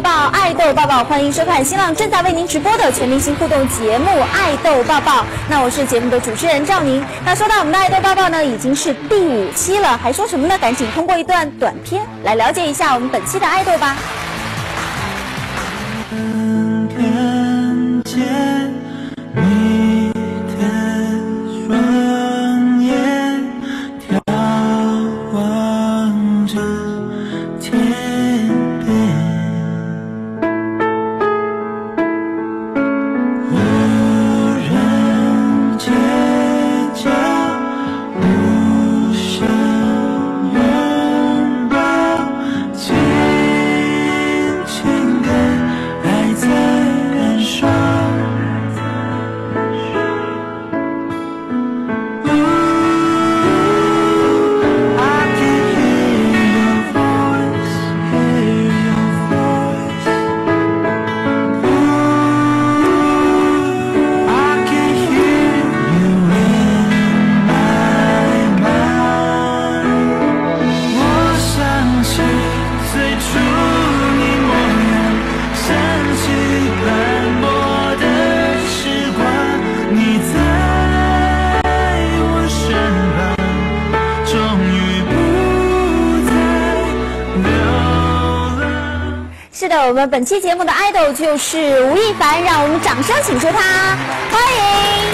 报，爱豆抱抱，欢迎收看新浪正在为您直播的全明星互动节目《爱豆抱抱》。那我是节目的主持人赵宁。那说到我们的爱豆抱抱呢，已经是第5期了，还说什么呢？赶紧通过一段短片来了解一下我们本期的爱豆吧。 看见你的双眼，眺望着天边，忽然街角无声拥抱，轻轻地爱在燃烧。I can hear your voice, hear your voice. I can hear you in my mind. 我想起最初你模样，想起斑驳的时光，你在我身旁，终于不再流浪。 是的，我们本期节目的爱豆就是吴亦凡，让我们掌声请出他，欢迎。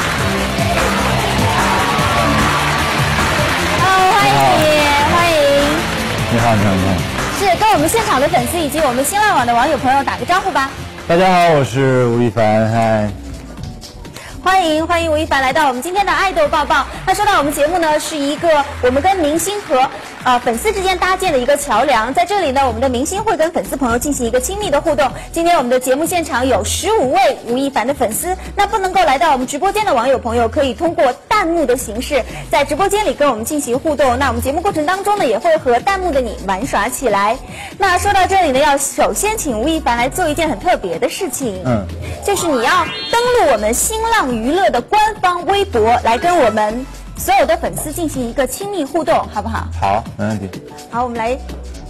欢迎你，欢迎。 你好，你好，你好。 是跟我们现场的粉丝以及我们新浪网的网友朋友打个招呼吧。 大家好，我是吴亦凡，嗨。 欢迎欢迎吴亦凡来到我们今天的爱豆抱抱。那说到我们节目呢，是一个我们跟明星和粉丝之间搭建的一个桥梁。在这里呢，我们的明星会跟粉丝朋友进行一个亲密的互动。今天我们的节目现场有15位吴亦凡的粉丝，那不能够来到我们直播间的网友朋友，可以通过弹幕的形式在直播间里跟我们进行互动。那我们节目过程当中呢，也会和弹幕的你玩耍起来。那说到这里呢，要首先请吴亦凡来做一件很特别的事情，就是你要登录我们新浪娱乐的官方微博，来跟我们所有的粉丝进行一个亲密互动，好不好？ 好，没问题。 好，我们来。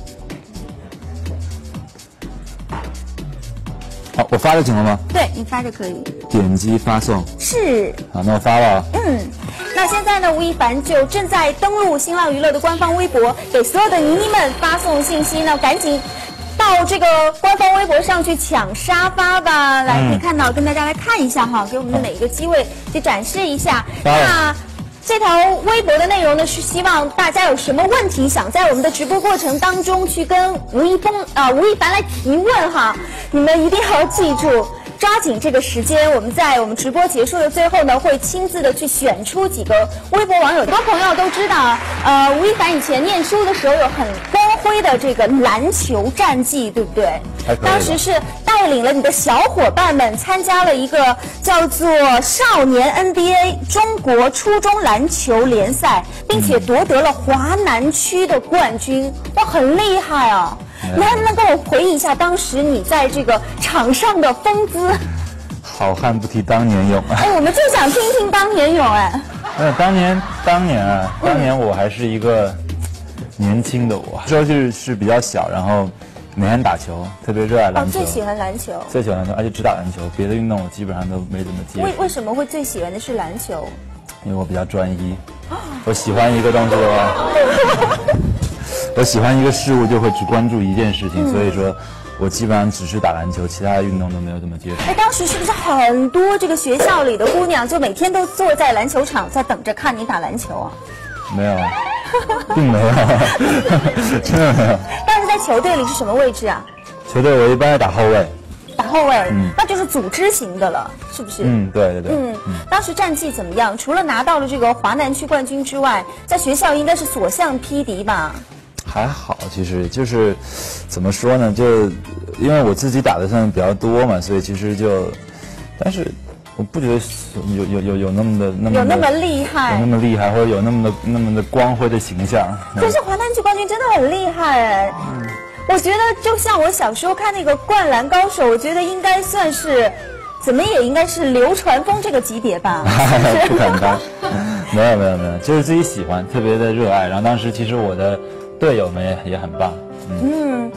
好，我发就行了吗？ 对，你发就可以。 点击发送。 是。 好，那我发了。 那现在呢，吴亦凡就正在登录新浪娱乐的官方微博，给所有的妮妮们发送信息呢，赶紧到这个官方微博上去抢沙发吧。来，可以看到，跟大家来看一下哈，给我们的每一个机位去展示一下。那这条微博的内容呢，是希望大家有什么问题想在我们的直播过程当中去跟吴亦凡来提问哈，你们一定要记住。抓紧这个时间，我们在我们直播结束的最后呢，会亲自的去选出几个微博网友。很多朋友都知道，吴亦凡以前念书的时候有很光辉的这个篮球战绩，对不对？当时是带领了你的小伙伴们参加了一个叫做少年 NBA 中国初中篮球联赛，并且夺得了华南区的冠军，哇，很厉害啊！你能不能跟我回忆一下当时你在这个场上的风姿？ 好汉不提当年勇啊！ 我们就想听听当年勇当年我还是一个年轻的我，那时候就是比较小，然后每天打球，特别热爱篮球。 最喜欢篮球。最喜欢篮球， 而且只打篮球，别的运动我基本上都没怎么接触。 为什么会最喜欢的是篮球？ 因为我比较专一，我喜欢一个东西的话。我喜欢一个事物就会只关注一件事情，所以说我基本上只是打篮球，其他的运动都没有怎么接触。 当时是不是很多这个学校里的姑娘就每天都坐在篮球场在等着看你打篮球啊？ 没有，并没有，真的没有。 当时在球队里是什么位置啊？ 球队我一般打后卫。 打后卫，那就是组织型的了，是不是？ 对。 当时战绩怎么样？除了拿到了这个华南区冠军之外，在学校应该是所向披敌吧？ 还好，其实就是怎么说呢，就因为我自己打的算比较多嘛，所以其实但是我不觉得有那么厉害， 或者有那么的光辉的形象。 可是华南区冠军真的很厉害我觉得就像我小时候看那个《灌篮高手》，我觉得应该算是，怎么也应该是流川枫这个级别吧。 不敢当，没有，就是自己喜欢，特别的热爱。然后当时其实我的队友们也很棒。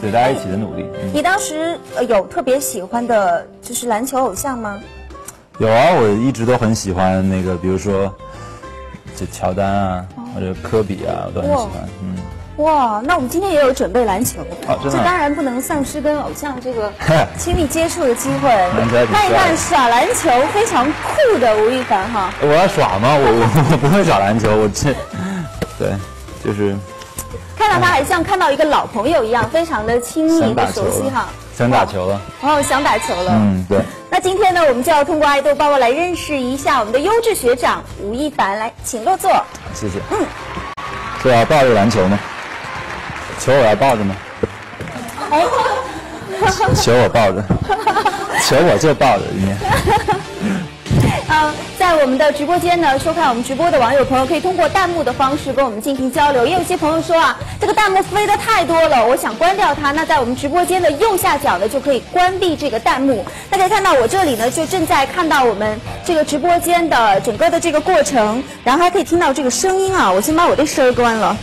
对，大家一起的努力。 你当时有特别喜欢的就是篮球偶像吗？ 有啊，我一直都很喜欢那个，比如说这乔丹啊，或者科比啊，我都很喜欢。 哇，那我们今天也有准备篮球， 真的这当然不能丧失跟偶像这个亲密接触的机会。 篮球还挺帅的看一看耍篮球非常酷的吴亦凡哈。 我要耍吗？我不会耍篮球，对，就是看到他还像看到一个老朋友一样，非常的亲密的想打球了熟悉哈。 想打球了。 哦，想打球了。 对。 那今天呢，我们就要通过爱豆抱抱来认识一下我们的优质学长吴亦凡，来，请落座。 谢谢。是要抱着篮球吗？球我要抱着吗？ 哎， 球我抱着，球我就抱着，今天。 在我们的直播间呢，收看我们直播的网友朋友可以通过弹幕的方式跟我们进行交流。也有一些朋友说啊，这个弹幕飞得太多了，我想关掉它。那在我们直播间的右下角呢，就可以关闭这个弹幕。大家看到我这里呢，就正在看到我们这个直播间的整个的这个过程，然后还可以听到这个声音啊。我先把我的声儿关了。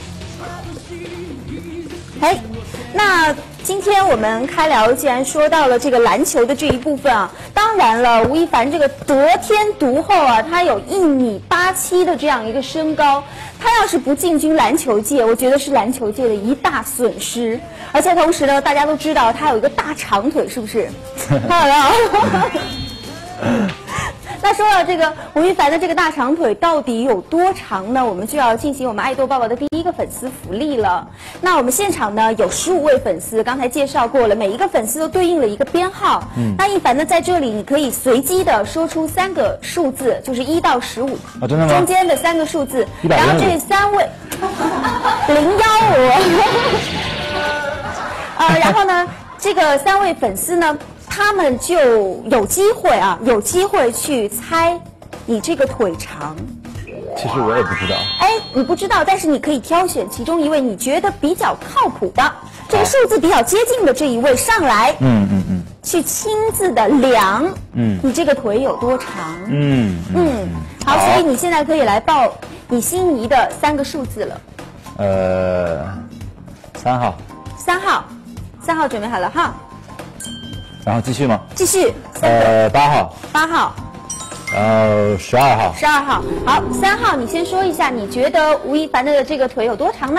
哎，那今天我们开聊，既然说到了这个篮球的这一部分啊，当然了，吴亦凡这个得天独厚啊，他有1.87米的这样一个身高，他要是不进军篮球界，我觉得是篮球界的一大损失。而且同时呢，大家都知道他有一个大长腿，是不是？看到没有？那说到这个吴亦凡的这个大长腿到底有多长呢？我们就要进行我们爱豆抱抱的第一个粉丝福利了。那我们现场呢有15位粉丝，刚才介绍过了，每一个粉丝都对应了一个编号。那亦凡呢在这里你可以随机的说出3个数字，就是1到15。 啊，真的吗？ 中间的3个数字， 115 然后这3位015。然后呢，这个3位粉丝呢，他们就有机会去猜你这个腿长。 其实我也不知道。 哎，你不知道，但是你可以挑选其中一位你觉得比较靠谱的，这个数字比较接近的这一位上来，去亲自的量，你这个腿有多长？好，所以你现在可以来报你心仪的3个数字了。 3号。 3号准备好了哈。 然后继续吗？ 继续。 8号。 8号。 然后12号。 12号。好，3号，你先说一下，你觉得吴亦凡的这个腿有多长呢？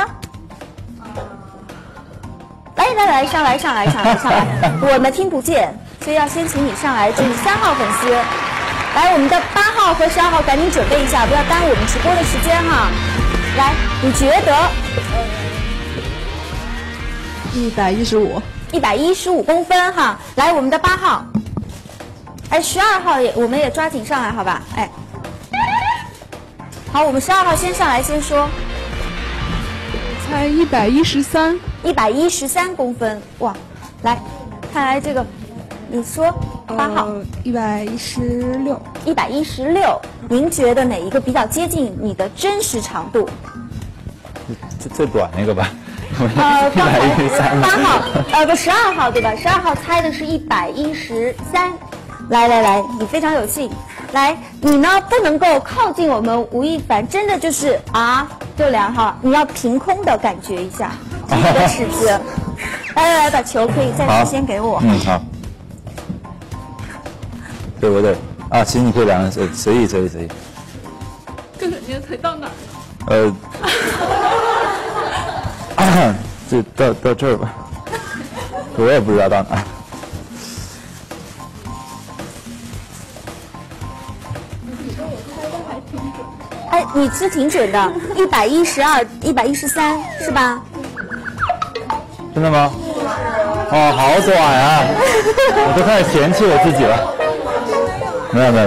来，上来，我们听不见，所以要先请你上来。这是3号粉丝，来，我们的8号和12号赶紧准备一下，不要耽误我们直播的时间哈。来，你觉得？115公分哈。来，我们的8号，哎，12号我们也抓紧上来，好吧？哎，好，我们12号先上来先说。 才113。 113公分，哇，来，看来这个，你说8号。 116。 116，您觉得哪一个比较接近你的真实长度？ 最短那个吧。 刚才 113。 8号，不，12号对吧？12号猜的是113。来，你非常有幸。来，你呢不能够靠近我们吴亦凡，真的就是就量哈，你要凭空的感觉一下你的尺子。来，把球可以暂时先给我。 好。对不对？啊，其实你可以量，随意。 哥哥，你的腿到哪儿了？就到这儿吧，我也不知道到哪。 哎，你是挺准的，112、113是吧？ 真的吗？哦，好短啊！我都开始嫌弃我自己了。没有。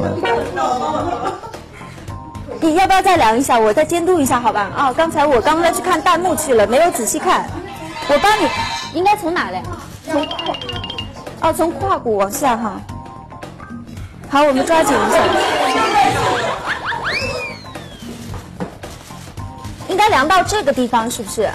你要不要再量一下？我再监督一下，好吧？刚才我刚去看弹幕去了，没有仔细看。我帮你，应该从哪量？从胯骨往下哈。好，我们抓紧一下。应该量到这个地方，是不是？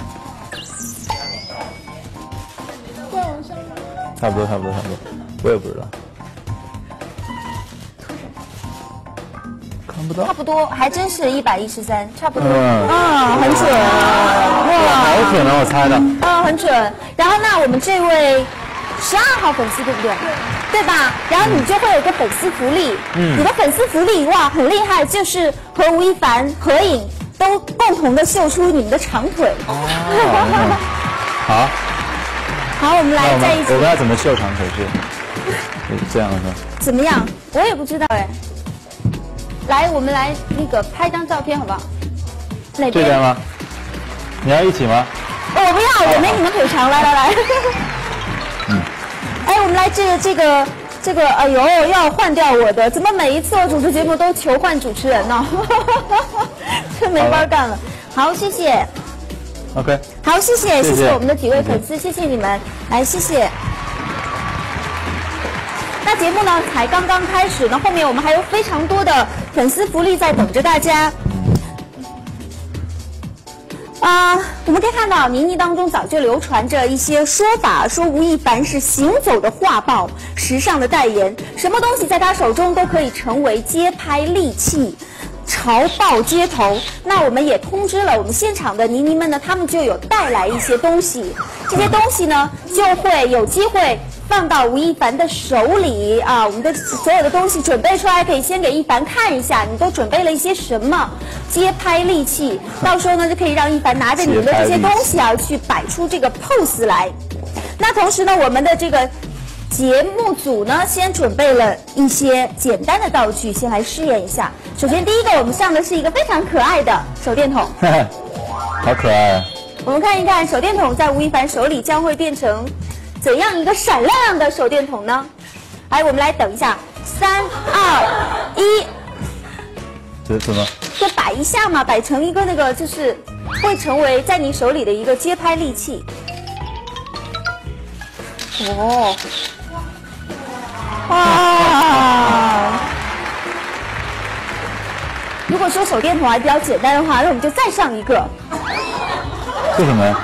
差不多，我也不知道。 看不到差。不多，还真是113，差不多。 嗯啊，很准，哇， 好准啊，我猜的。 啊，很准。然后那我们这位12号粉丝对不对？对吧？然后你就会有个粉丝福利，你的粉丝福利哇很厉害，就是和吴亦凡合影，都共同的秀出你们的长腿。 好， 好，我们那我来在一起们，要怎么秀长腿是这样的吗？ 怎么样？我也不知道哎。来，我们来那个拍张照片好不好？哪边？ 这边吗？你要一起吗？ 哦，我不要，我没你们腿长。来来来。哎，我们来这个，哎呦，要换掉我的，怎么每一次我主持节目都求换主持人呢？这没法干了。好，谢谢。 OK， 好，谢谢， 谢谢谢谢我们的几位粉丝，谢谢你们，来，谢谢。那节目呢才刚刚开始呢，后面我们还有非常多的粉丝福利在等着大家。我们可以看到，倪妮当中早就流传着一些说法，说吴亦凡是行走的画报，时尚的代言，什么东西在他手中都可以成为街拍利器。 潮爆街头，那我们也通知了我们现场的倪妮们呢，他们就有带来一些东西，这些东西呢就会有机会放到吴亦凡的手里啊。我们的所有的东西准备出来，可以先给亦凡看一下，你都准备了一些什么街拍利器，到时候呢就可以让亦凡拿着你们的这些东西啊去摆出这个 pose 来。那同时呢，我们的这个。 节目组呢，先准备了一些简单的道具，先来试验一下。首先，第一个我们上的是一个非常可爱的手电筒， 好可爱啊！ 我们看一看手电筒在吴亦凡手里将会变成怎样一个闪亮亮的手电筒呢？来，我们来等一下，3、2、1， 这怎么？ 就摆一下嘛，摆成一个那个就是会成为在你手里的一个街拍利器。哦。 哇！如果说手电筒还比较简单的话，那我们就再上一个。 这什么呀？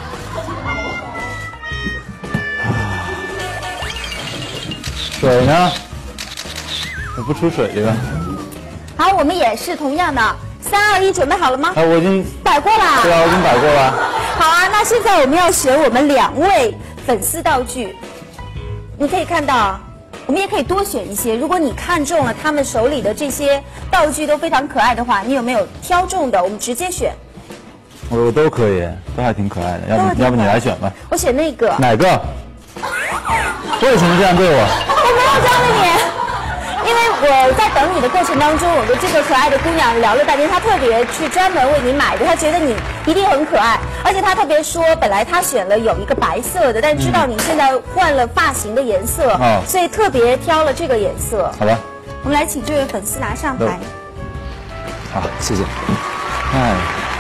水呢？我不出水这个。 好，我们也是同样的，3、2、1，准备好了吗？ 啊，我已经摆过啦。 对啊，我已经摆过了。 好啊，那现在我们要选我们2位粉丝道具。你可以看到。 我们也可以多选一些。如果你看中了他们手里的这些道具都非常可爱的话，你有没有挑中的？我们直接选。 我都可以，都还挺可爱的。要不你来选吧。 我选那个。 哪个？为什么这样对我？ 我没有这样的你，因为我在等你的过程当中，我跟这个可爱的姑娘聊了半天，她特别去专门为你买的，她觉得你一定很可爱，而且她特别说，本来她选了有一个白色的，但知道你现在换了发型的颜色，所以特别挑了这个颜色。 好吧， 我们来请这位粉丝拿上台。 好，谢谢。哎，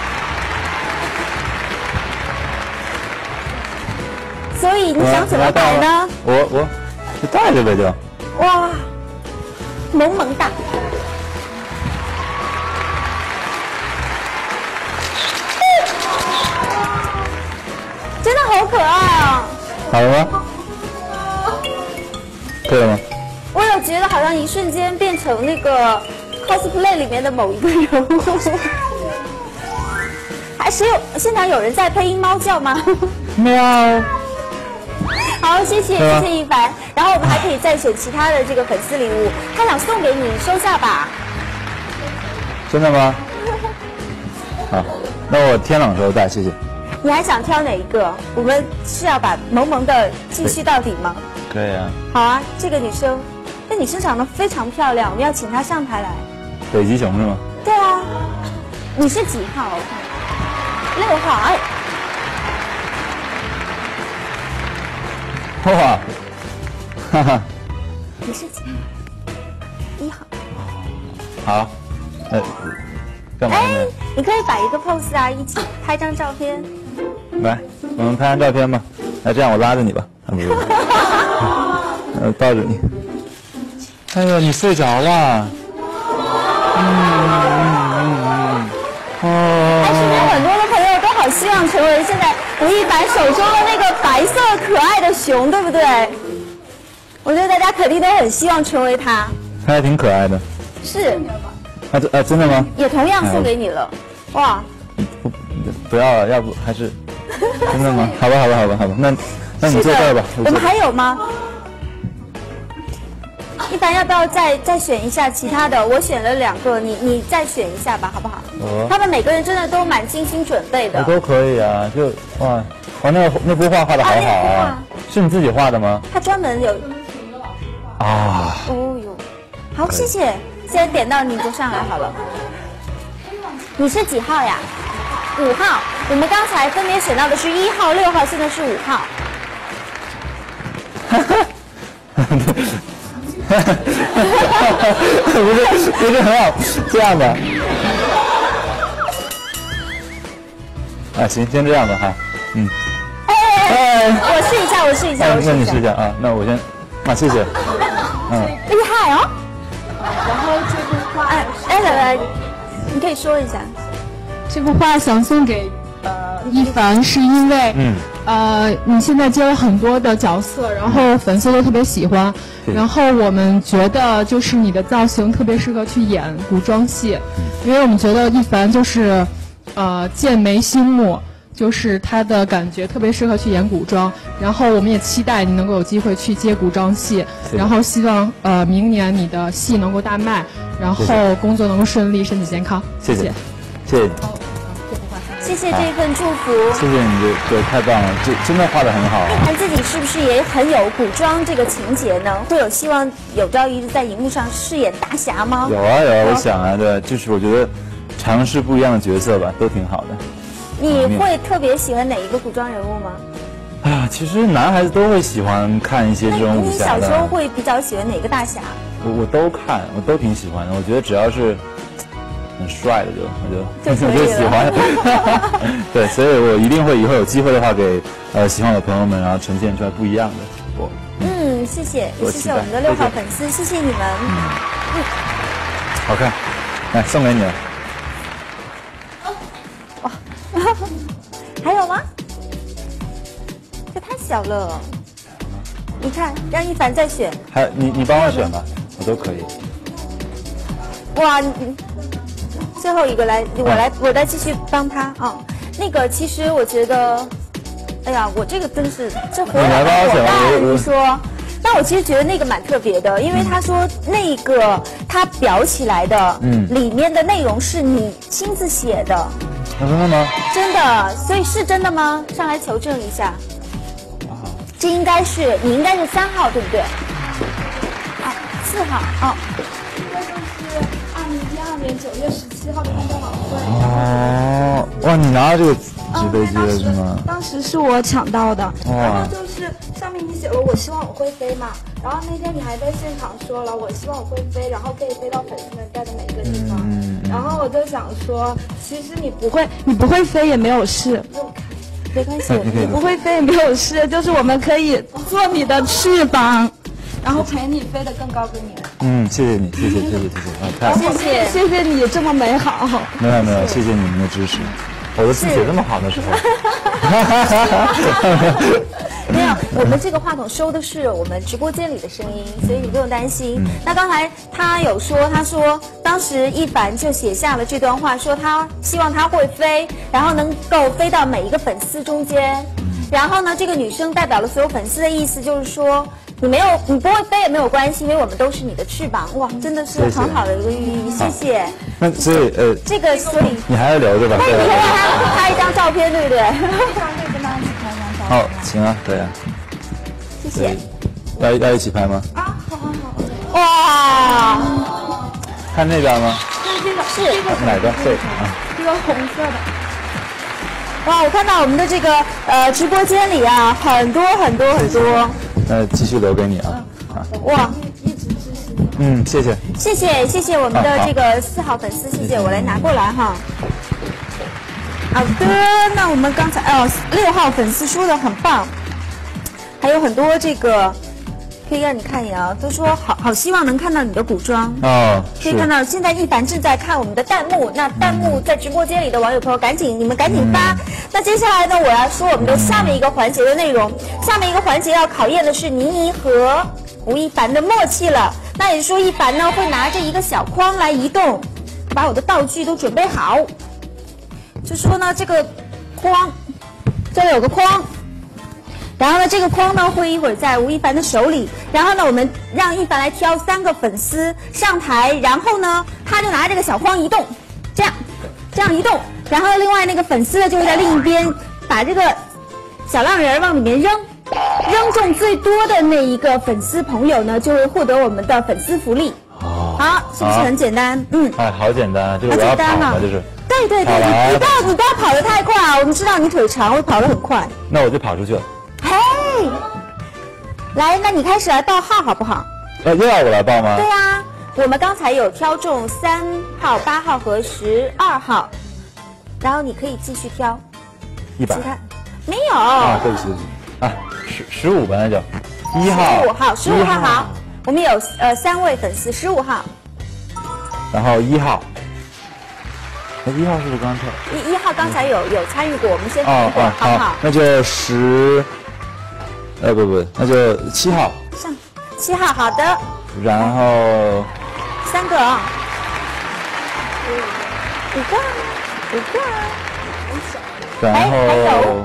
所以你想怎么摆呢？ 我就带着呗就。 哇，萌萌哒。 真的好可爱啊！ 好了吗？可以了吗？ 我有觉得好像一瞬间变成那个 cosplay 里面的某一个人物。还是现场有人在配音猫叫吗？ 喵。 好，谢谢谢谢亦凡。然后我们还可以再选其他的这个粉丝礼物，他想送给你，收下吧。 真的吗？好，那我天冷时候带，谢谢。 你还想挑哪一个？我们是要把萌萌的继续到底吗？ 可以啊。 好啊，这个女生，这女生长得非常漂亮，我们要请她上台来。 北极熊是吗？ 对啊，你是几号？我看6号。哎， 哇，哈哈。 你是几号？1号。 好，干嘛呢？ 哎，你可以摆一个 pose 啊，一起拍张照片。 来，我们拍张照片吧。那这样我拉着你吧，啊不是，抱着你。哎呦，你睡着了。哦。 哎，身边很多的朋友都好希望成为现在吴亦凡手中的那个白色可爱的熊，对不对？我觉得大家肯定都很希望成为他。 他还挺可爱的。 是。 真的吗？ 也同样送给你了。哇， 不要了，要不还是真的吗？好吧，那你坐这儿吧。 我们还有吗？一凡要不要再选一下其他的？我选了2个，你再选一下吧，好不好？他们每个人真的都蛮精心准备的。 我都可以啊，就哇，那幅画画的好好啊，是你自己画的吗？ 他专门有啊。 哦哟，好，谢谢。现在点到你就上来好了。你是几号呀？5号。我们刚才分别选到的是1号、6号，现在是5号。 不是很好，这样的。啊，行，先这样吧哈。 我试一下。 那你试一下啊，那我先，谢谢。 厉害哦。 然后这幅画， 来，你可以说一下。 这幅画想送给一凡，是因为你现在接了很多的角色，然后粉丝都特别喜欢，然后我们觉得就是你的造型特别适合去演古装戏，因为我们觉得一凡就是剑眉星目，就是他的感觉特别适合去演古装，然后我们也期待你能够有机会去接古装戏，然后希望明年你的戏能够大卖，然后工作能够顺利，身体健康。谢谢你。 谢谢这份祝福。 谢谢你，对，太棒了，这真的画得很好。 一凡自己是不是也很有古装这个情节呢？会有希望有朝一日在荧幕上饰演大侠吗？ 有啊，我想啊，对，就是我觉得尝试不一样的角色吧，都挺好的。 你会特别喜欢哪一个古装人物吗？ 哎呀，其实男孩子都会喜欢看一些这种武侠的。 你小时候会比较喜欢哪个大侠？ 我都看，我都挺喜欢的。我觉得只要是很帅的我就喜欢。对，所以我一定会以后有机会的话给喜欢我的朋友们，然后呈现出来不一样的我。 谢谢，也谢谢我们的6号粉丝，谢谢你们。 好看，来送给你了。 哇，还有吗？这太小了，你看，让一凡再选。 还有你帮我选吧，我都可以。 哇，最后一个来，我再继续帮他啊。那个，其实我觉得，哎呀，我这个真是这火眼火大，你说。但我其实觉得那个蛮特别的，因为他说那个他裱起来的，里面的内容是你亲自写的。 真的吗？ 真的，所以是真的吗？上来求证一下。这应该是你应该是3号，对不对？4号哦。 这个就是2012年9月17号的运动晚会。 哦，哇，你拿到这个纸飞机了是吗？ 当时是我抢到的， 哇然后就是上面你写了我希望我会飞嘛，然后那天你还在现场说了我希望我会飞，然后可以飞到粉丝们在的每一个地方，然后我就想说，其实你不会飞也没有事， 没关系， 你不会飞也没有事，就是我们可以做你的翅膀，然后陪你飞得更高更远。 谢谢你，谢谢啊， 谢谢你这么美好。 没有，谢谢你们的支持。我的字写这么好的时候， 没有，我们这个话筒收的是我们直播间里的声音，所以你不用担心。那刚才他有说，他说当时一凡就写下了这段话，说他希望他会飞，然后能够飞到每一个粉丝中间。然后呢，这个女生代表了所有粉丝的意思，就是说你不会飞也没有关系，因为我们都是你的翅膀。哇，真的是很好的一个寓意，谢谢。 那所以这个所以你还要留着吧？ 那你可以让他拍一张照片，对不对？ 好，行啊，可以啊。 谢谢。 要一起拍吗？ 啊，好。 哇， 看那边吗？ 这个是哪个？对啊。 这个红色的。 哇，我看到我们的这个直播间里啊，很多。 那继续留给你啊。 哇， 一直支持你。 谢谢我们的这个4号粉丝，谢谢，我来拿过来哈。好的，那我们刚才6号粉丝说的很棒，还有很多这个可以让你看一眼啊，都说好希望能看到你的古装哦， 可以看到现在一凡正在看我们的弹幕，那弹幕在直播间里的网友朋友你们赶紧发。那接下来呢，我要说我们的下面一个环节的内容，下面一个环节要考验的是倪妮和吴亦凡的默契了。那也就是说，一凡呢会拿着一个小筐来移动， 把我的道具都准备好。就说呢，这个框，这里有个框。然后呢，这个框呢会一会儿在吴亦凡的手里，然后呢，我们让亦凡来挑3个粉丝上台，然后呢，他就拿这个小框移动，这样移动，然后另外那个粉丝呢就会在另一边把这个小浪人往里面扔，扔中最多的那一个粉丝朋友呢就会获得我们的粉丝福利。好，是不是很简单？ 哎，好简单啊，这个我要跑嘛，就是。 对，你不要跑得太快啊！我们知道你腿长，会跑得很快。 那我就跑出去了。 嘿，来，那你开始来报号好不好？ 又要我来报吗？ 对啊，我们刚才有挑中3号、8号和12号，然后你可以继续挑。 100。 其他没有。 啊，对不起。啊，15吧，那就1号。 15号好，我们有3位粉丝，15号。 然后1号。1号是不是刚才 ？1号刚才有参与过，我们先等一会儿，好不好？ 那就不，那就7号。 上7号，好的。 然后 3个啊，5个。 然后还有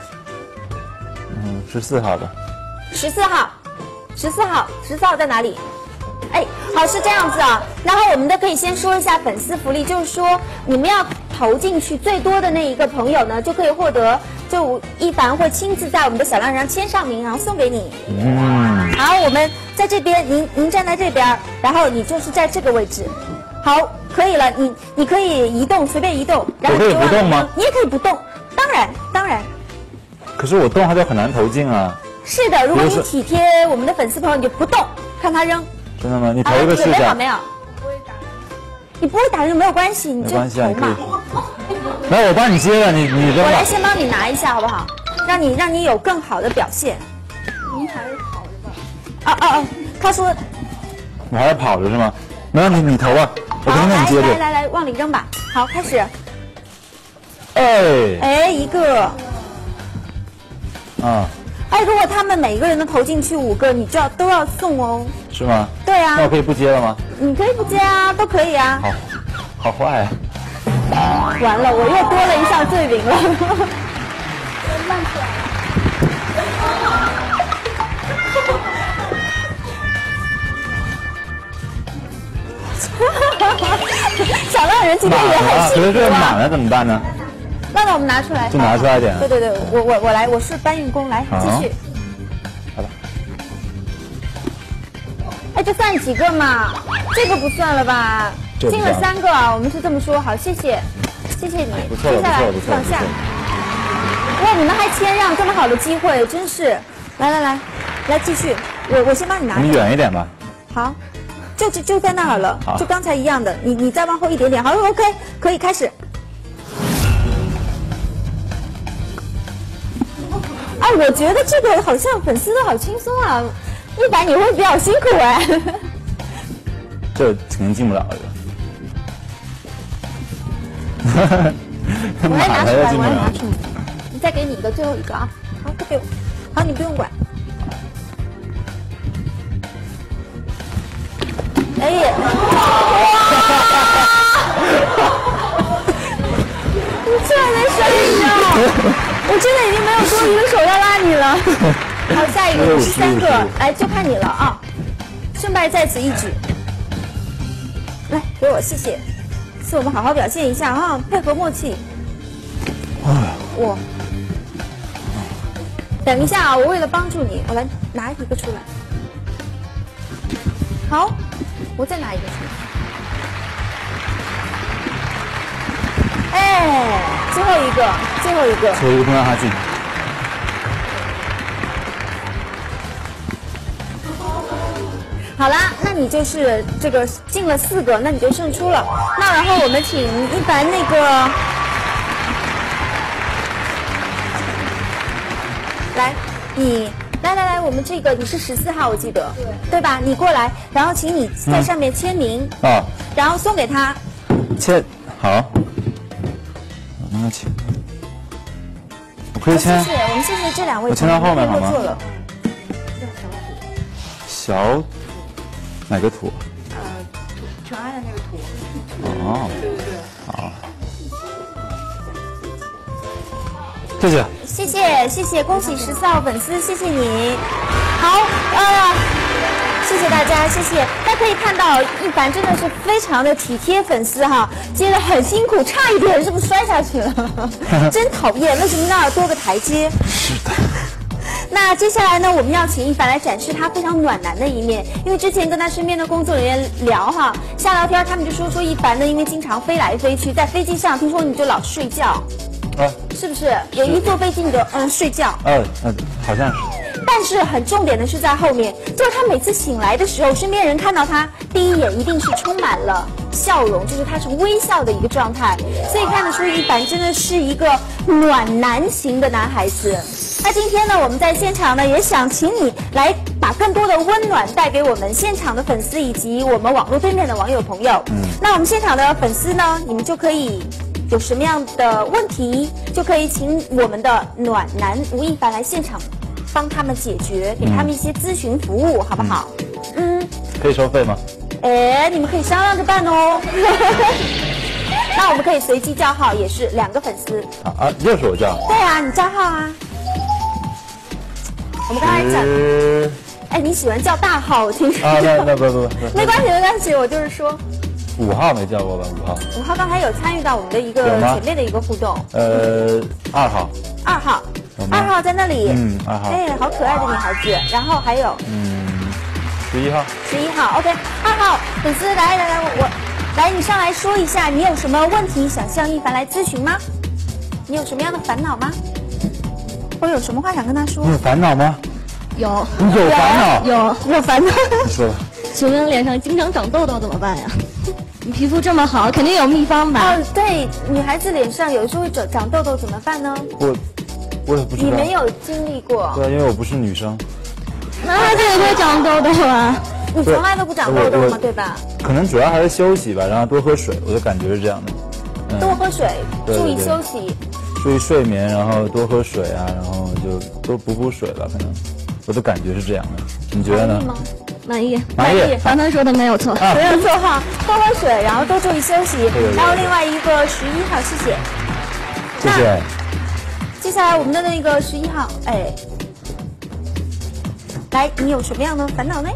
14号的。14号在哪里？哎，好，是这样子啊。然后我们可以先说一下粉丝福利，就是说你们要投进去最多的那一个朋友呢，就可以获得，就亦凡会亲自在我们的小浪人上签上名，然后送给你。好，我们在这边，您站在这边，然后你就是在这个位置。好，可以了，你可以移动，随便移动。然后我可以不动吗？ 你也可以不动，当然。 可是我动它就很难投进啊。 是的，如果你体贴我们的粉丝朋友，你就不动，看他扔。 真的吗？你投一个试试。 没有。你不会打人没有关系，你就投嘛。 来，我帮你接了，你扔吧。 我来先帮你拿一下好不好？让你有更好的表现。 您还是跑着吧。 哦，他说。 我还在跑着是吗？没有你投吧，我跟你接着。 来，往里扔吧。好，开始。 哎， 一个。哎，如果他们每个人都投进去5个，你都要送哦。 是吗？ 对啊。 那我可以不接了吗？ 你可以不接啊，都可以啊。 好坏啊！ 完了，我又多了一项罪名了。 慢起来了。小浪人今天也很辛苦啊。可是这个满了怎么办呢？ 那我们拿出来。 就拿出来点。 对，我来，我是搬运工，来继续。 好吧。 哎，这算几个嘛？这个不算了吧？进了3个啊，我们是这么说。好，谢谢你。接下来往下。哇，你们还谦让，这么好的机会，真是。来，继续。我先帮你拿。 你远一点吧。 好，就在那儿了，就刚才一样的。你再往后一点点。好 ，OK， 可以开始。哎，我觉得这个好像粉丝都好轻松啊，亦凡你会比较辛苦哎。 这肯定进不了的。 我来拿出来，你再给你一个，最后一个啊。好，都给我。好，你不用管。哎呀！你居然能甩你啊！我真的已经没有多余的手要拉你了。好，下一个13个，来就看你了啊！胜败在此一举。来，给我，谢谢。是我们好好表现一下哈，配合默契。我等一下啊，我为了帮助你，我来拿一个出来。好，我再拿一个出来。哎，最后一个不让他进。 好啦，那你就是这个进了4个，那你就胜出了。那然后我们请亦凡那个来，你来，我们这个你是14号，我记得，对吧？你过来，然后请你在上面签名然后送给他。 签好，我跟他签。我可以签。 谢谢，我们谢谢这2位。 我签到后面好吗？小哪个土？ 纯爱的那个图。 哦， 对对对。 好，谢谢。 谢谢，恭喜14号粉丝，谢谢你。好，谢谢大家，谢谢。大家可以看到，一凡真的是非常的体贴粉丝哈，接得很辛苦，差一点是不是摔下去了？真讨厌，为什么一定要多个台阶？ 是的。 那接下来呢，我们要请一凡来展示他非常暖男的一面，因为之前跟他身边的工作人员聊哈，瞎聊天，他们就说一凡呢，因为经常飞来飞去，在飞机上听说你就老睡觉，是不是？有一坐飞机你就睡觉？ 好像是。 但是很重点的是在后面，就是他每次醒来的时候，身边人看到他第一眼一定是充满了笑容，就是他是微笑的一个状态，所以看得出一凡真的是一个暖男型的男孩子。那今天呢，我们在现场呢，也想请你来把更多的温暖带给我们现场的粉丝以及我们网络对面的网友朋友。那我们现场的粉丝呢，你们就可以有什么样的问题，就可以请我们的暖男吴亦凡来现场帮他们解决，给他们一些咨询服务，好不好？ 可以收费吗？ 你们可以商量着办哦。那我们可以随机叫号，也是2个粉丝。 又是我叫。 对啊，你叫号啊。我们刚才讲，你喜欢叫大号，我听说。 那不， 没关系，我就是说。 5号没叫过吧？5号刚才有参与到我们的一个前面的一个互动。 2号。 2号在那里。 2号。 好可爱的女孩子。然后还有。 11号。 11号 ，OK。2号粉丝来，你上来说一下，你有什么问题想向亦凡来咨询吗？你有什么样的烦恼吗？或者有什么话想跟他说？ 你有烦恼吗？ 有。 你有烦恼？ 有烦恼。 你说吧。 请问脸上经常长痘痘怎么办呀？你皮肤这么好，肯定有秘方吧？ 对，女孩子脸上有时候会长痘痘，怎么办呢？ 我也不知道。 你没有经历过？ 对，因为我不是女生。 那这也会长痘痘啊？ 你从来都不长痘痘吗？对吧？ 可能主要还是休息吧，然后多喝水，我的感觉是这样的。 多喝水，注意休息， 注意睡眠，然后多喝水啊，然后就多补水吧，可能我的感觉是这样的。你觉得呢？ 满意。 刚才说的没有错， 没有错哈。多喝水，然后多注意休息。然后另外一个11号，谢谢。 谢谢。 接下来我们的那个11号，来，你有什么样的烦恼呢？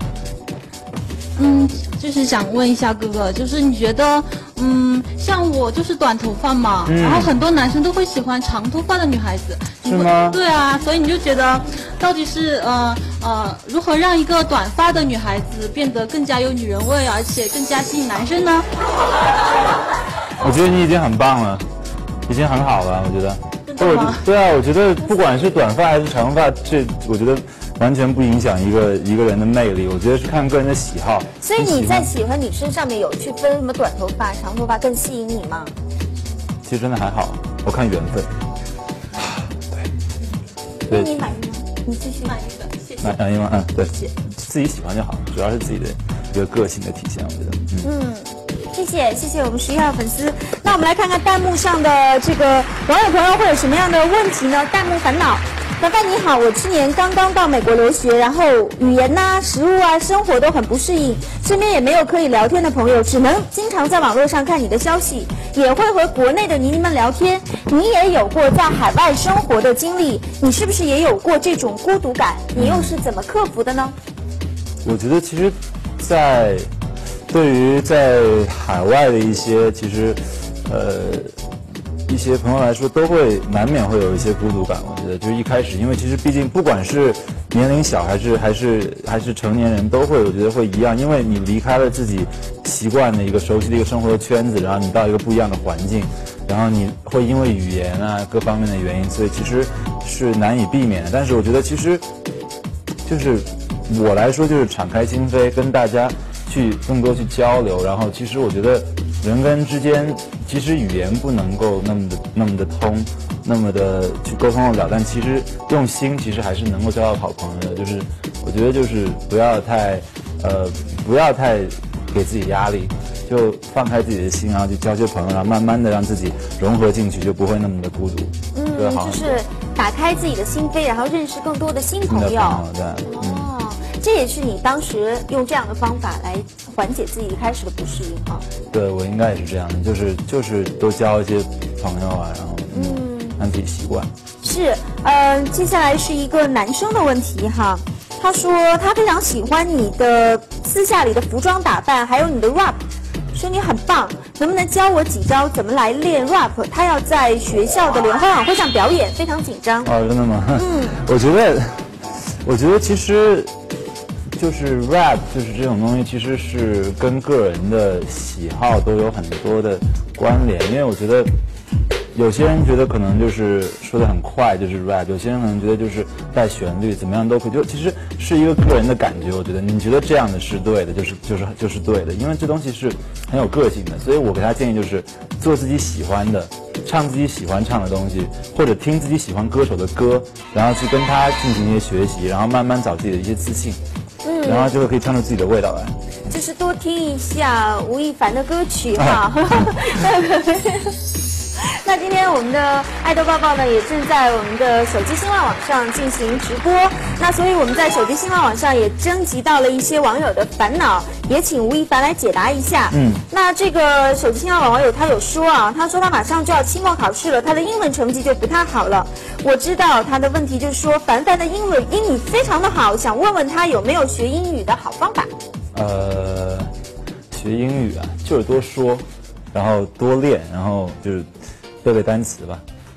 就是想问一下哥哥，就是你觉得，像我就是短头发嘛，然后很多男生都会喜欢长头发的女孩子， 是吗？ 对啊，所以你就觉得，到底是如何让一个短发的女孩子变得更加有女人味，而且更加吸引男生呢？ 我觉得你已经很棒了，已经很好了，我觉得。 真的吗？ 对啊，我觉得不管是短发还是长发，我觉得完全不影响一个人的魅力，我觉得是看个人的喜好。 所以你在喜欢女生上面有去分什么短头发、长头发更吸引你吗？ 其实真的还好，我看缘分。 对。那你满意吗？你继续。满意的，谢谢。 满意吗？对，自己喜欢就好，主要是自己的一个个性的体现，我觉得。 谢谢我们11号粉丝。那我们来看看弹幕上的这个网友朋友会有什么样的问题呢？弹幕烦恼。凡凡你好，我去年刚刚到美国留学，然后语言呐、食物啊、生活都很不适应，身边也没有可以聊天的朋友，只能经常在网络上看你的消息，也会和国内的妮妮们聊天。你也有过在海外生活的经历，你是不是也有过这种孤独感？你又是怎么克服的呢？ 我觉得其实对于在海外的一些其实一些朋友来说，都会难免会有一些孤独感。我觉得就是一开始，因为其实毕竟不管是年龄小还是成年人，都会我觉得会一样，因为你离开了自己习惯的一个熟悉的一个生活的圈子，然后你到一个不一样的环境，然后你会因为语言啊各方面的原因，所以其实是难以避免的。但是我觉得其实就是我来说，就是敞开心扉，跟大家去更多去交流，然后其实我觉得人跟人之间，即使语言不能够那么的通，那么的去沟通得了，但其实用心其实还是能够交到好朋友的。就是我觉得就是不要太给自己压力，就放开自己的心，然后去交朋友，然后慢慢的让自己融合进去，就不会那么的孤独。 就是打开自己的心扉，然后认识更多的新朋友。 对。 这也是你当时用这样的方法来缓解自己一开始的不适应哈。 对，我应该也是这样的，就是多交一些朋友啊，然后让自己习惯。 是，接下来是一个男生的问题哈。他说他非常喜欢你的私下里的服装打扮，还有你的 rap， 说你很棒，能不能教我几招怎么来练 rap？ 他要在学校的联欢晚会上表演，非常紧张。 哦，真的吗？我觉得其实就是 rap， 就是这种东西，其实是跟个人的喜好都有很多的关联，因为我觉得。有些人觉得可能就是说得很快就是 rap， 有些人可能觉得就是带旋律怎么样都可以，就其实是一个个人的感觉。我觉得你觉得这样的是对的，就是对的，因为这东西是很有个性的。所以我给他建议就是做自己喜欢的，唱自己喜欢唱的东西，或者听自己喜欢歌手的歌，然后去跟他进行一些学习，然后慢慢找自己的一些自信，然后就会可以唱出自己的味道来。 就是多听一下吴亦凡的歌曲哈。那今天我们的爱豆抱抱呢，也正在我们的手机新浪网上进行直播。那所以我们在手机新浪网上也征集到了一些网友的烦恼，也请吴亦凡来解答一下。那这个手机新浪网友他有说啊，他说他马上就要期末考试了，他的英文成绩就不太好了。我知道他的问题就是说，凡凡的英语非常的好，想问问他有没有学英语的好方法。 学英语啊，就是多说，然后多练，然后就是背背单词吧。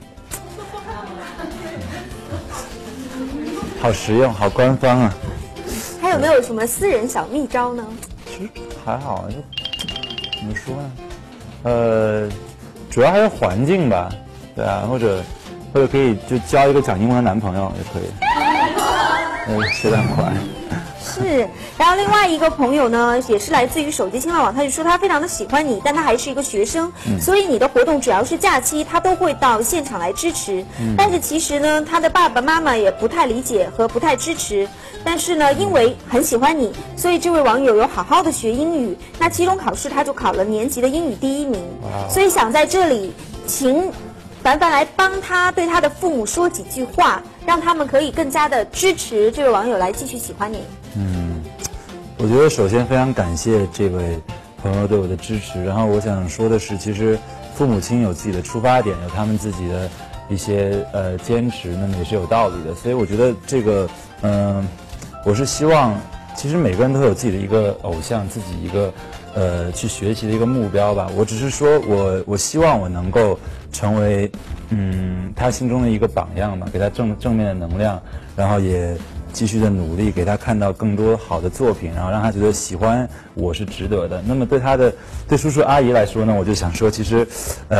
好实用，好官方啊！ 还有没有什么私人小秘招呢？ 其实还好，就怎么说呢？主要还是环境吧，对啊，或者可以就交一个讲英文的男朋友也可以。学得很快。 是，然后另外一个朋友呢，也是来自于手机新浪网，他就说他非常的喜欢你，但他还是一个学生，所以你的活动只要是假期，他都会到现场来支持。但是其实呢，他的爸爸妈妈也不太理解和不太支持。但是呢，因为很喜欢你，所以这位网友有好好的学英语。那期中考试他就考了年级的英语第1名，所以想在这里请凡凡来帮他对他的父母说几句话，让他们可以更加的支持这位网友来继续喜欢你。 我觉得首先非常感谢这位朋友对我的支持，然后我想说的是，其实父母亲有自己的出发点，有他们自己的一些坚持，那么也是有道理的。所以我觉得这个我是希望，其实每个人都有自己的一个偶像，自己一个去学习的一个目标吧。我只是说我希望我能够成为他心中的一个榜样吧，给他正面的能量，然后也继续的努力，给他看到更多好的作品，然后让他觉得喜欢我是值得的。那么对叔叔阿姨来说呢，我就想说，其实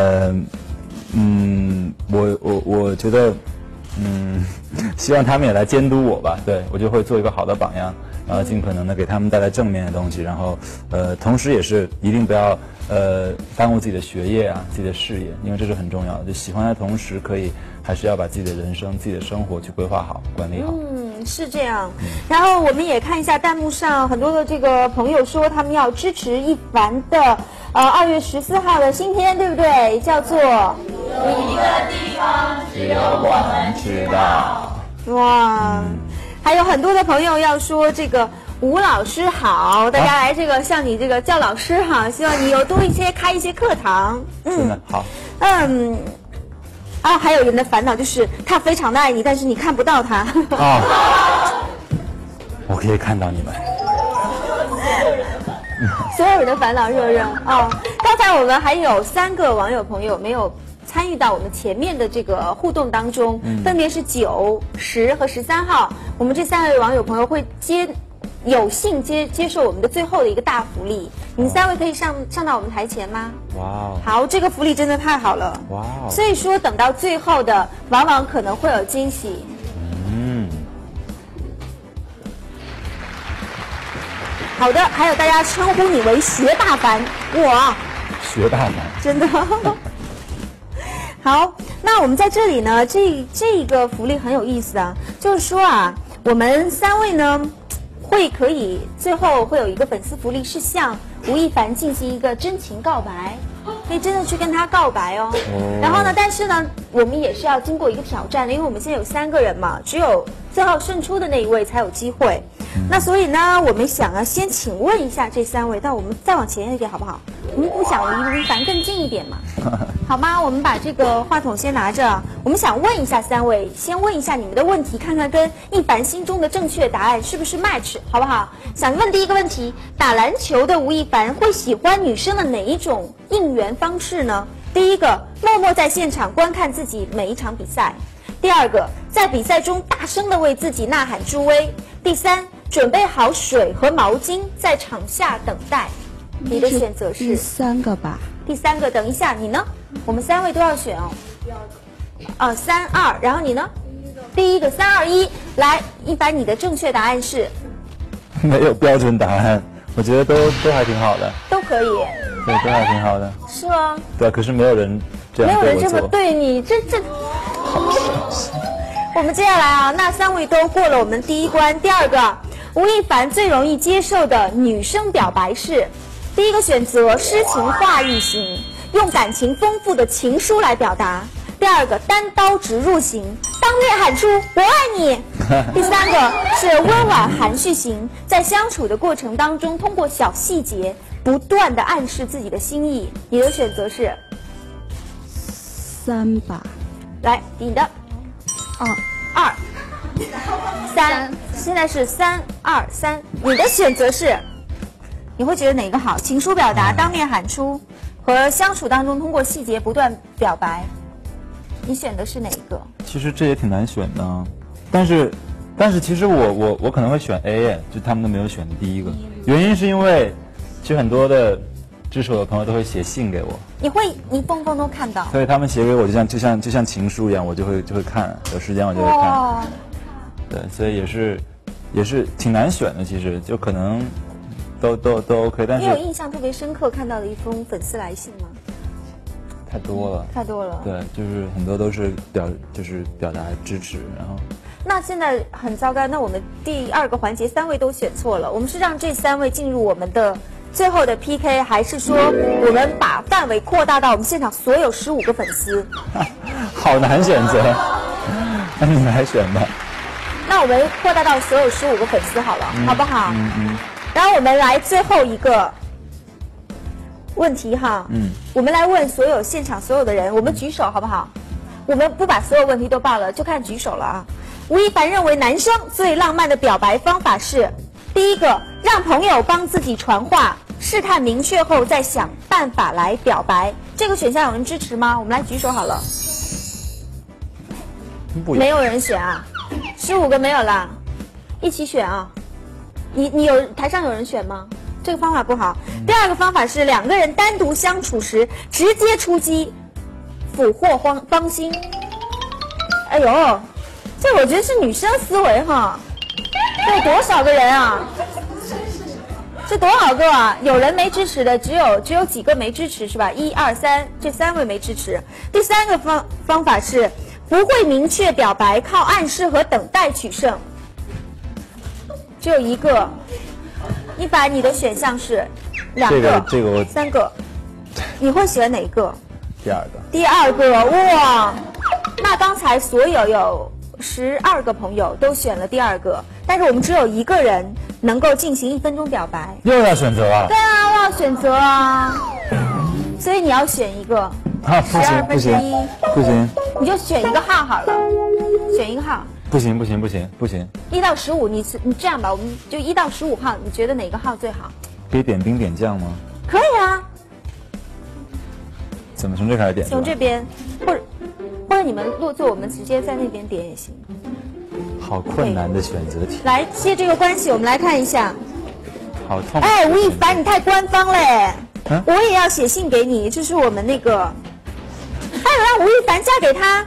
我觉得希望他们也来监督我吧，对，我就会做一个好的榜样，然后尽可能的给他们带来正面的东西，然后同时也是一定不要耽误自己的学业啊，自己的事业，因为这是很重要的。就喜欢的同时，还是要把自己的人生、自己的生活去规划好、管理好。 是这样。然后我们也看一下弹幕上很多的这个朋友说他们要支持亦凡的2月14号的新片，对不对？叫做有一个地方只有我们知道。哇，还有很多的朋友要说这个吴老师好，大家来这个向你这个叫老师哈，希望你有多一些开一些课堂。 真的好。 还有人的烦恼就是他非常的爱你，但是你看不到他。 我可以看到你们。 所有人的烦恼是不是？刚才我们还有3个网友朋友没有参与到我们前面的这个互动当中，分别是9、10和13号。我们这3位网友朋友会有幸接受我们的最后的一个大福利，你们3位可以上到我们台前吗？ 哇哦！ 好，这个福利真的太好了。哇哦！所以说等到最后的，往往可能会有惊喜。好的，还有大家称呼你为学大凡，哇！ 学大凡， 真的。好，那我们在这里呢，这个福利很有意思啊，就是说啊，我们3位呢。可以最后会有一个粉丝福利，是向吴亦凡进行一个真情告白，可以真的去跟他告白哦。然后呢，但是呢，我们也是要经过一个挑战的，因为我们现在有3个人嘛，只有最后胜出的那一位才有机会。 那所以呢，我们想要先请问一下这3位，但我们再往前一点好不好？我们不想离吴亦凡更近一点嘛？好吗？我们把这个话筒先拿着，我们想问一下3位，先问一下你们的问题，看看跟亦凡心中的正确答案是不是 match， 好不好？想问第一个问题，打篮球的吴亦凡会喜欢女生的哪一种应援方式呢？第一个，默默在现场观看自己每一场比赛；第二个，在比赛中大声地为自己呐喊助威；第三，准备好水和毛巾在场下等待。你的选择是第3个吧？ 第3个，等一下，你呢？我们3位都要选哦。第2个。3、2，然后你呢？第一个，3、2、1，来，亦凡，你的正确答案是？ 没有标准答案，我觉得都还挺好的， 都可以。 对，都还挺好的。 是吗？ 对，可是没有人这样没有人对我做。 这么对你，这。我们接下来啊，那3位都过了我们第一关。第二个，吴亦凡最容易接受的女生表白是：第一个选择诗情画意型，用感情丰富的情书来表达；第二个单刀直入型，当面喊出我爱你；第三个是温婉含蓄型，在相处的过程当中，通过小细节不断的暗示自己的心意。你的选择是 3吧？ 来，你的。2、3，现在是3、2、3。你的选择是，你会觉得哪个好？情书表达、当面喊出，和相处当中通过细节不断表白，你选的是哪一个？ 其实这也挺难选的，但是其实我可能会选 A， 就他们都没有选第一个，原因是因为其实很多的支持我的朋友都会写信给我， 你封都看到， 所以他们写给我就像情书一样，我就会看，有时间我就会看。对，所以也是挺难选的，其实就可能都 OK， 但是你有印象特别深刻看到的一封粉丝来信吗？ 太多了， 太多了。 对，就是很多都是表达支持，然后。 那现在很糟糕，那我们第2个环节3位都选错了，我们是让这3位进入我们的最后的 PK， 还是说我们把范围扩大到我们现场所有15个粉丝？ 好难选择，那你来选吧。 那我们扩大到所有15个粉丝好了，好不好？然后我们来最后一个问题哈，我们来问现场所有的人，我们举手好不好？我们不把所有问题都报了，就看举手了啊。吴亦凡认为男生最浪漫的表白方法是：第一个，让朋友帮自己传话，试探明确后再想办法来表白。这个选项有人支持吗？我们来举手好了。没有人选啊，15个没有啦，一起选啊。你有台上有人选吗？这个方法不好。第2个方法是2个人单独相处时直接出击，俘获芳心。哎呦，这我觉得是女生思维哈。这有多少个人啊？这多少个啊？有人没支持的，只有几个没支持是吧？1、2、3，这3位没支持。第3个方法是不会明确表白，靠暗示和等待取胜。只有1个。亦凡，你的选项是2个、 这个我 3个，你会选哪个？ 第2个。 第2个，哇！那刚才所有12个朋友都选了第2个，但是我们只有1个人能够进行1分钟表白。 又要选择啊？ 对啊，我要选择啊，所以你要选一个。 啊，不行不行不行， 你就选一个号好了，选一个号。 不行 1到15，你这样吧，我们就1到15号，你觉得哪个号最好？ 可以点兵点将吗？ 可以啊。 怎么从这开始点？ 从这边，或者你们落座，我们直接在那边点也行。 好困难的选择题。 来，借这个关系，我们来看一下。 好痛。 哎，吴亦凡，你太官方嘞！我也要写信给你，这是我们那个，还有让吴亦凡嫁给他。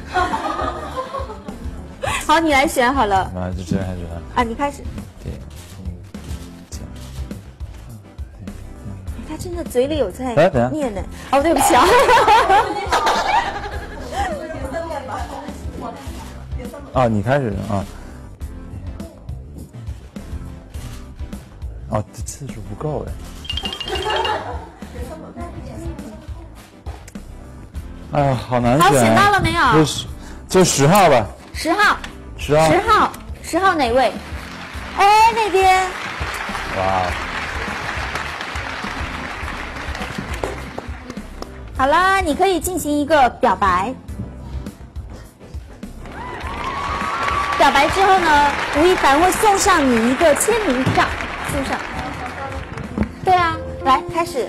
好，你来选好了。 啊，就这样还是啊，你开始。他真的嘴里有在念呢。哦，对不起啊。 啊，你开始啊。哦，这次数不够哎。哎呀，好难选。 好，选到了没有？ 就10号吧。 10号哪位哎，那边。 哇。 好啦，你可以进行一个表白。表白之后呢，吴亦凡会送上你一个签名照，送上。对啊，来开始。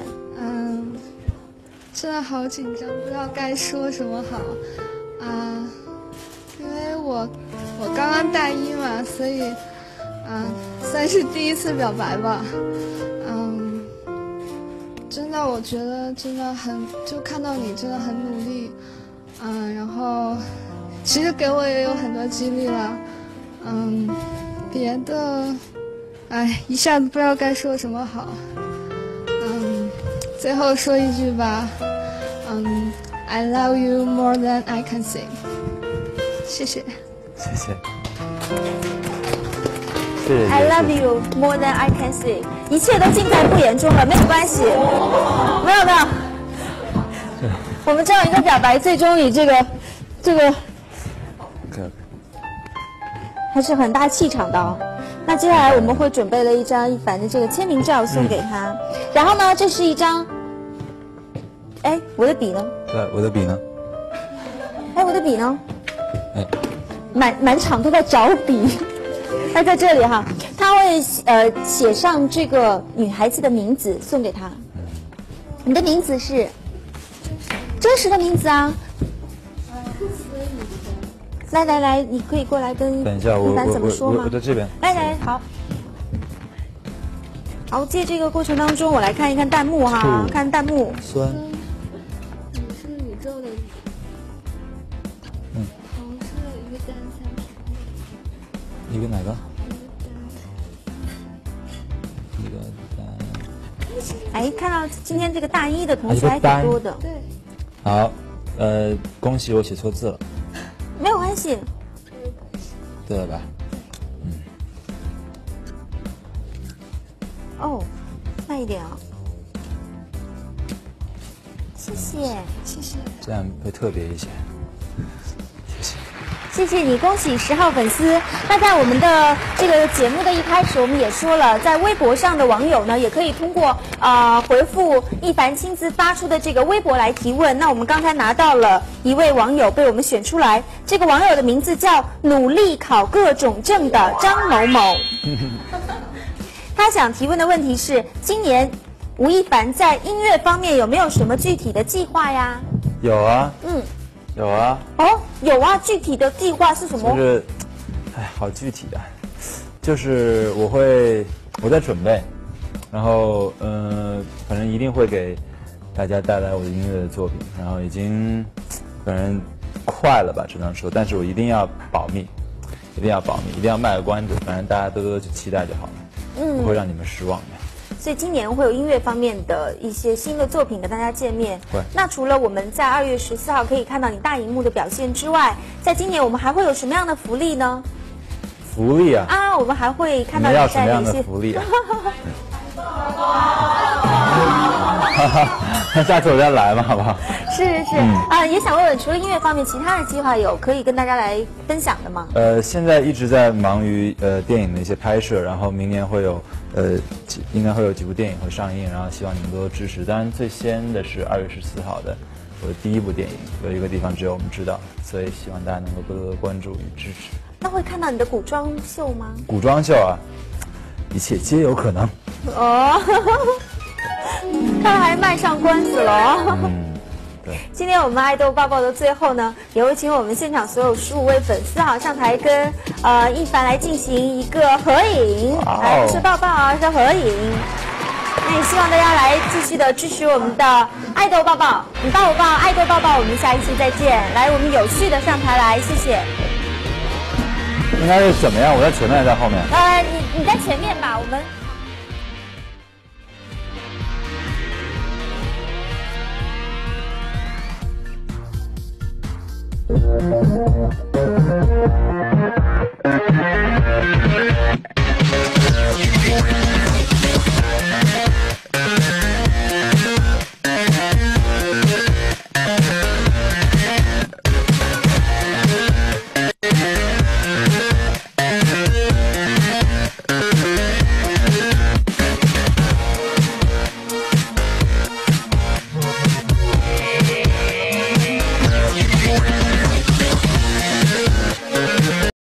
真的好紧张，不知道该说什么好因为我刚刚大一嘛，所以算是第一次表白吧。真的，我觉得真的就看到你真的很努力，然后其实给我也有很多激励了，别的，一下子不知道该说什么好，最后说一句吧，I love you more than I can say， 谢谢， 谢谢。谢谢 I love you more than I can say， 一切都尽在不言中了，没有关系，没有。我们这样一个表白，最终以这个还是很大气场的哦。那接下来我们会准备了一张亦凡的这个签名照送给他，然后呢，这是一张，哎，我的笔呢？ 对，我的笔呢？ 哎，我的笔呢？ 哎， 满场都在找笔。他在这里哈，他会写上这个女孩子的名字送给她。你的名字是真实的名字啊。来，你可以过来跟等一下，我怎么说吗？ 我在这边。 来，好，借这个过程当中，我来看一看弹幕哈，看弹幕。 酸。 你是宇宙的雨。红是一个单下面。 一个哪个？一个单。 哎，看到今天这个大一的同学还挺多的。 对。 好，恭喜我写错字了。 没有关系。 对了吧？ 哦，慢一点啊。谢谢。 这样会特别一些。 谢谢你，恭喜10号粉丝。那在我们的这个节目的一开始，我们也说了，在微博上的网友呢，也可以通过回复亦凡亲自发出的这个微博来提问。那我们刚才拿到了一位网友被我们选出来，这个网友的名字叫努力考各种证的张某某。他想提问的问题是：今年吴亦凡在音乐方面有没有什么具体的计划呀？ 有啊。有啊。 哦，有啊，具体的计划是什么？ 就是，好具体啊，就是我在准备，然后反正一定会给大家带来我的音乐的作品，然后已经反正快了吧，只能说，但是我一定要保密，一定要卖个关子，反正大家多多去期待就好了，不会让你们失望的。 所以今年会有音乐方面的一些新的作品跟大家见面。 会。 那除了我们在2月14号可以看到你大荧幕的表现之外，在今年我们还会有什么样的福利呢？ 福利啊！ 我们还会看到你你要什么样的带的一些福利啊？那下次我再来嘛，好不好？ 是，也想问问，除了音乐方面，其他的计划有可以跟大家来分享的吗？ 现在一直在忙于电影的一些拍摄，然后明年会有应该会有几部电影会上映，然后希望你们多多支持。当然，最先的是2月14号的我的第一部电影，有一个地方只有我们知道，所以希望大家能够多多关注与支持。 那会看到你的古装秀吗？ 古装秀啊，一切皆有可能。 哦，看来还卖上关子了。 对。 今天我们爱豆抱抱的最后呢，也会请我们现场所有15位粉丝上台跟亦凡来进行一个合影，不是抱抱啊，是合影。那也希望大家来继续的支持我们的爱豆抱抱，你抱我抱，爱豆抱抱，我们下一期再见。来，我们有序的上台来，谢谢。 应该是怎么样？我在前面还是在后面？ 你在前面吧，我们。